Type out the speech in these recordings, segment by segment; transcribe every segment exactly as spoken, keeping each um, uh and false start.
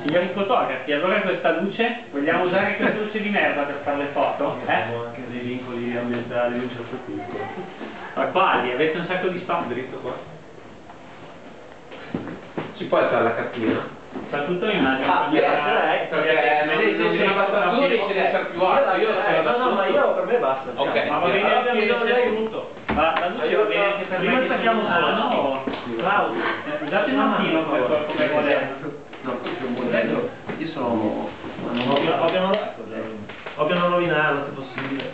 Signori fotografi, allora questa luce, vogliamo usare questa luce di merda per fare le foto? Eh? Abbiamo anche dei vincoli ambientali di un certo tipo. Ma quali? Avete un sacco di spazio? Dritto qua. Ci puoi fare la cartina? Sta tutto in una Ah, perché non mi basta tu, devi essere più alto. Io sono da No, no, ma io per me basta. Ok. Ma va bene anche Allora, per lei tutto. Ma la luce va bene anche per Prima me. stacchiamo solo, no? Claudio, usate un attimo per come modello. No, questo è un modello. Io sono... Non voglio, voglio, non, voglio non rovinarlo se possibile.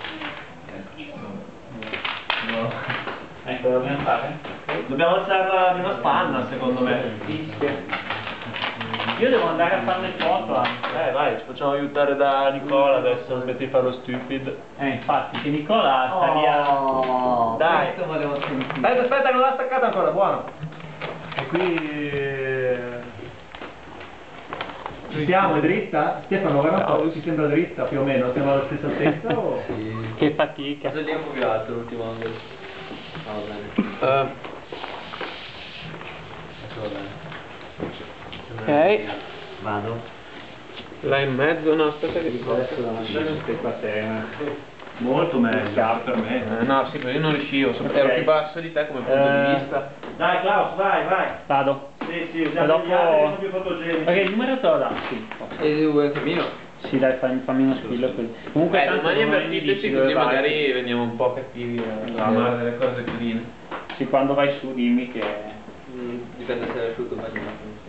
No. Ecco, lo dobbiamo fare? Dobbiamo alzarla di una spanna, secondo me. Io devo andare a fare le foto anche. Eh, vai, ci facciamo aiutare da Nicola adesso, non smetti di fare lo stupid. Eh, infatti, che Nicola sta via. Oh, Dai. questo volevo sentire. Aspetta, aspetta, non l'ha staccata ancora, buono. E qui... Ci siamo, è dritta? Stefano, guarda un po', lui si sembra dritta più o meno, siamo alla stessa altezza o... Sì. Che fatica. Cosa lì un po' più alto l'ultimo angolo? Ah, va bene. Uh, Ok. Vado. Là in mezzo, no, aspetta che Adesso la macchina queste qua terra. molto meglio per me. Eh, no, sì, perché io non riuscivo, Ok. ero più basso di te come punto Eh. di vista. Dai Klaus, vai, vai. Vado. Sì, sì, E usiamo dopo... gli altri che sono più fotogenici. Ok, il numero te lo dà? Sì. E vuoi il cammino? Sì, dai, fammi, fammi uno spillo così. Comunque Beh, tanto domani non mi invertiteci dici così dove vai. magari veniamo un po' cattivi a amare delle cose carine. Sì, quando vai su dimmi che... Dipende se è asciutto o bagnato.